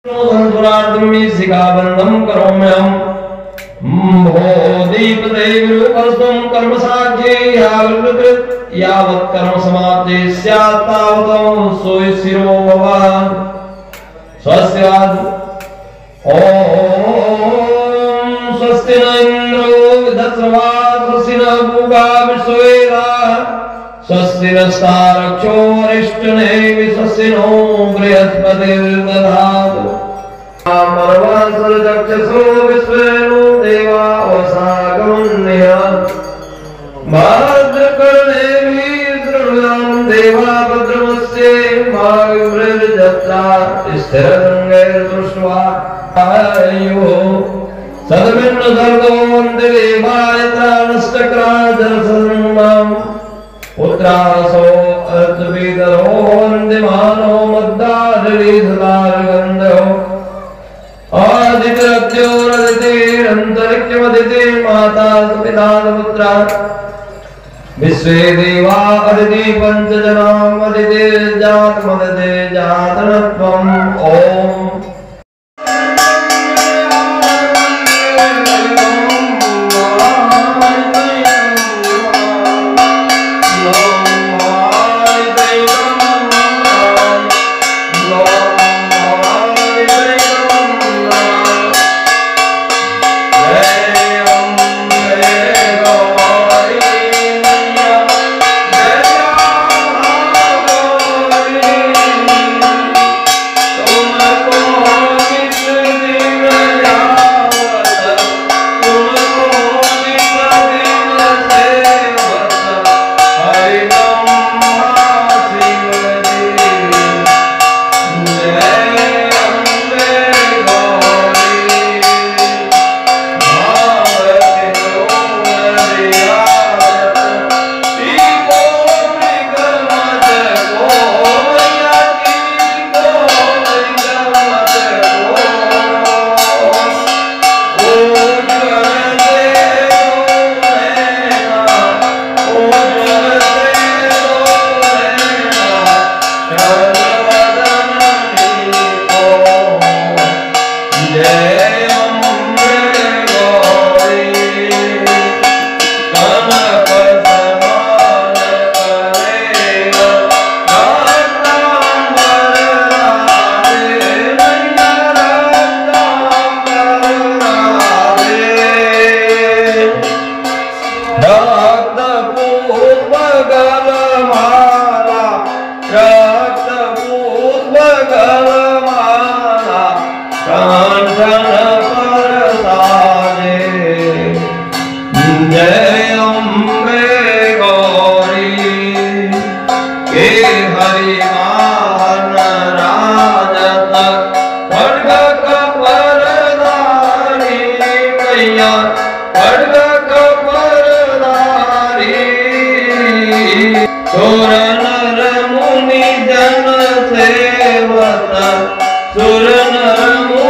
शिखाबंधम करोम्यहम् भो दीपदेवीरूपस्त्वं कर्म साक्षी यावत् कर्म समाप्ति स्यात् तावत् सोऽशिरो भव स्वस्यात् ओम स्वस्ति न इंद्रो विदस्रवात् स्वस्ति न भूगा विश्ववेदाः स्वस्ति नस्तारक्षो अरिष्टनेमिः स्वस्ति नो बृहस्पतिर्दधातु परमासुरचक्षुषो विश्वेनो देवा वसागमन्यः भद्रकर्णेभिः शृणुयाम देवा भद्रमस्य मा विव्रजत्रा स्थिरसङ्गैर्दृष्ट्वा आयुः सदमिन्न सर्गो वन्ददेवायता नष्टक्राजलसन्नाम पुत्रासो अर्थविदरो वन्दमानो मद्दाधरीधदारगन्धो आदित्यरतिरन्तरिक्षमदिते माता पिता पुत्रा विश्वे देवा अदिति पंचजनाम अदिति जातमदिति जातनत्वम् ओम सुर नर मुनि